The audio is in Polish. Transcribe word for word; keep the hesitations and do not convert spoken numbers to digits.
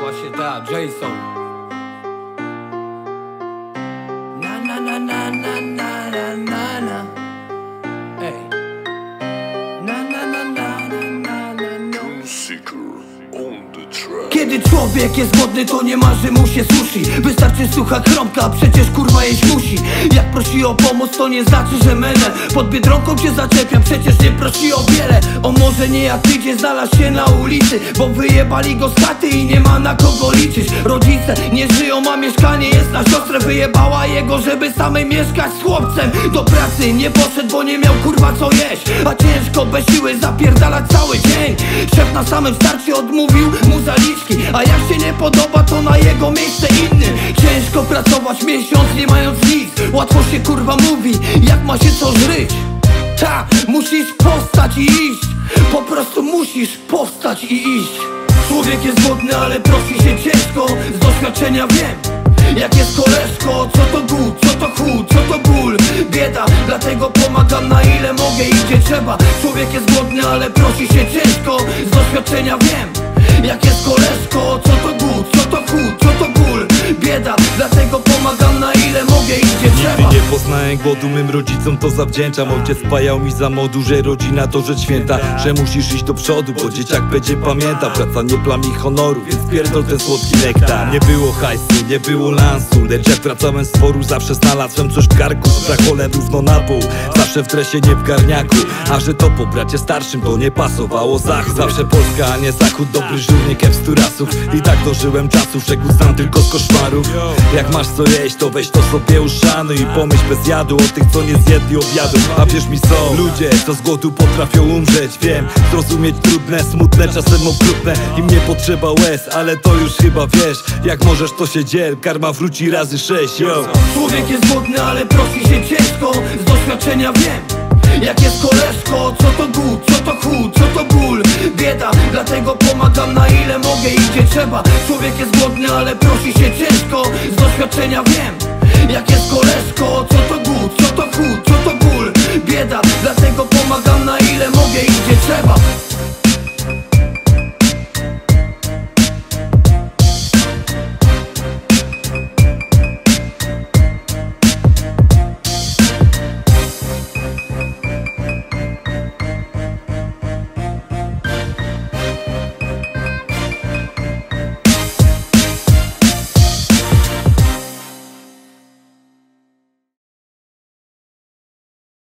Właśnie tak, Jason. Na na na na na na na na na. Ej. Na na na na na na na. Kiedy człowiek jest głodny, to nie marzy mu się sushi. Wystarczy sucha kromka, a przecież kurwa jeść musi. Jak prosi o pomoc, to nie znaczy, że menel pod Biedronką cię zaczepia, przecież nie prosi o wiele. O może nie jak ty, gdzie znalazł się na ulicy, bo wyjebali go z chaty i nie ma na kogo liczyć. Rodzice nie żyją, a mieszkanie jest na siostrę. Wyjebała jego, żeby samej mieszkać z chłopcem. Do pracy nie poszedł, bo nie miał kurwa co jeść, a ciężko bez siły zapierdalać cały dzień. Szef na samym starcie odmówił mu zaliczki, a jak się nie podoba, to na jego miejsce inny. Ciężko pracować miesiąc nie mając nic. Łatwo się kurwa mówi, jak ma się co żryć. Ta, musisz powstać i iść. Po prostu musisz powstać i iść. Człowiek jest głodny, ale prosi się ciężko. Z doświadczenia wiem, jak jest koleżko. Co to głód, co to chłód, co to ból, bieda. Dlatego pomagam na ile mogę i gdzie trzeba. Człowiek jest głodny, ale prosi się ciężko. Z doświadczenia wiem, jak jest koleżko. Co to głód, co to chłód, co to ból, bieda. Dlatego pomagam na ile mogę i gdzie trzeba. Nigdy nie poznałem głodu, mym rodzicom to zawdzięczam. Ojciec pajał mi za modu, że rodzina to rzecz święta, że musisz iść do przodu, bo dzieciak będzie pamiętał. Praca nie plami honoru, więc pierdol ten słodki nektar. Nie było hajsu, nie było lansu, lecz jak wracałem z foru, zawsze znalazłem coś w garku. Z zakolem równo na pół, zawsze w dresie, nie w garniaku. A że to po bracie starszym, to nie pasowało zachód. Zawsze Polska, a nie zachód, dobry żurnik F-sturasów. I tak dożyłem czasów, czego znam tylko z koszmarów. Jak masz co jeść, to weź to sobie uszanuj i pomyśl bez jadu o tych, co nie zjedli obiadu. A wierz mi, są ludzie, co z głodu potrafią umrzeć. Wiem, zrozumieć trudne, smutne, czasem okrutne. Im nie potrzeba łez, ale to już chyba wiesz. Jak możesz, to się dziel, karma wróci razy sześć, yo. Człowiek jest głodny, ale prosi się ciężko. Z doświadczenia wiem, jak jest koleżko. Co to głód, co to chłód, co to ból, bieda. Dlatego pomagam na ile mogę i gdzie trzeba. Człowiek jest głodny, ale prosi się ciężko. Z doświadczenia wiem, jak jest koleżko. Co to głód, co to chłód, co to ból.